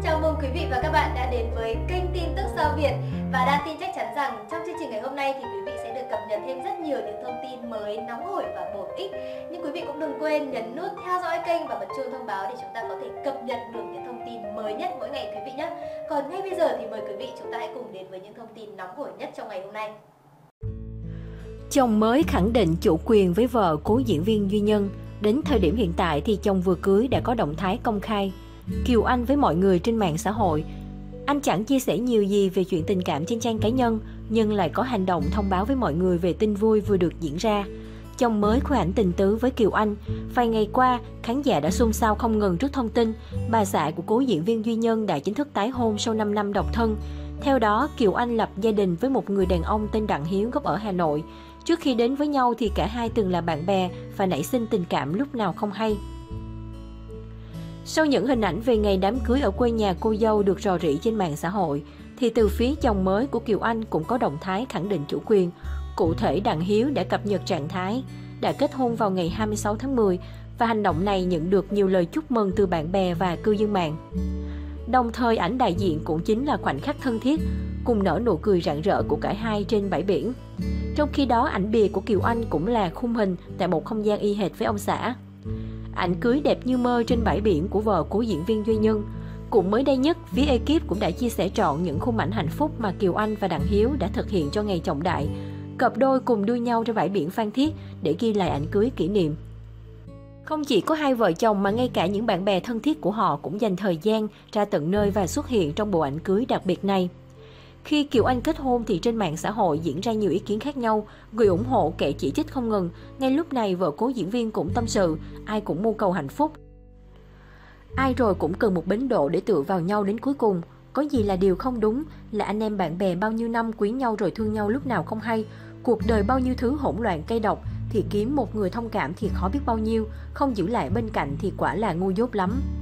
Chào mừng quý vị và các bạn đã đến với kênh tin tức Sao Việt. Và Đan tin chắc chắn rằng trong chương trình ngày hôm nay thì quý vị sẽ được cập nhật thêm rất nhiều những thông tin mới, nóng hổi và bổ ích. Nhưng quý vị cũng đừng quên nhấn nút theo dõi kênh và bật chuông thông báo để chúng ta có thể cập nhật được những thông tin mới nhất mỗi ngày quý vị nhé. Còn ngay bây giờ thì mời quý vị chúng ta hãy cùng đến với những thông tin nóng hổi nhất trong ngày hôm nay. Chồng mới khẳng định chủ quyền với vợ cố diễn viên Duy Nhân. Đến thời điểm hiện tại thì chồng vừa cưới đã có động thái công khai kiều anh với mọi người trên mạng xã hội. Anh chẳng chia sẻ nhiều gì về chuyện tình cảm trên trang cá nhân, nhưng lại có hành động thông báo với mọi người về tin vui vừa được diễn ra. Chồng mới khoe ảnh tình tứ với Kiều Anh. Vài ngày qua, khán giả đã xôn xao không ngừng trước thông tin bà xã của cố diễn viên Duy Nhân đã chính thức tái hôn sau 5 năm độc thân. Theo đó, Kiều Anh lập gia đình với một người đàn ông tên Đặng Hiếu gốc ở Hà Nội. Trước khi đến với nhau thì cả hai từng là bạn bè và nảy sinh tình cảm lúc nào không hay. Sau những hình ảnh về ngày đám cưới ở quê nhà cô dâu được rò rỉ trên mạng xã hội, thì từ phía chồng mới của Kiều Anh cũng có động thái khẳng định chủ quyền. Cụ thể, Đặng Hiếu đã cập nhật trạng thái đã kết hôn vào ngày 26 tháng 10 và hành động này nhận được nhiều lời chúc mừng từ bạn bè và cư dân mạng. Đồng thời, ảnh đại diện cũng chính là khoảnh khắc thân thiết cùng nở nụ cười rạng rỡ của cả hai trên bãi biển. Trong khi đó, ảnh bìa của Kiều Anh cũng là khung hình tại một không gian y hệt với ông xã. Ảnh cưới đẹp như mơ trên bãi biển của vợ cố diễn viên Duy Nhân. Cũng mới đây nhất, phía ekip cũng đã chia sẻ trọn những khung ảnh hạnh phúc mà Kiều Anh và Đặng Hiếu đã thực hiện cho ngày trọng đại. Cặp đôi cùng đua nhau trên bãi biển Phan Thiết để ghi lại ảnh cưới kỷ niệm. Không chỉ có hai vợ chồng mà ngay cả những bạn bè thân thiết của họ cũng dành thời gian ra tận nơi và xuất hiện trong bộ ảnh cưới đặc biệt này. Khi Kiều Anh kết hôn thì trên mạng xã hội diễn ra nhiều ý kiến khác nhau, người ủng hộ kẻ chỉ trích không ngừng. Ngay lúc này, vợ cố diễn viên cũng tâm sự, ai cũng mưu cầu hạnh phúc. Ai rồi cũng cần một bến đỗ để tựa vào nhau đến cuối cùng. Có gì là điều không đúng, là anh em bạn bè bao nhiêu năm quý nhau rồi thương nhau lúc nào không hay. Cuộc đời bao nhiêu thứ hỗn loạn cay độc, thì kiếm một người thông cảm thì khó biết bao nhiêu, không giữ lại bên cạnh thì quả là ngu dốt lắm.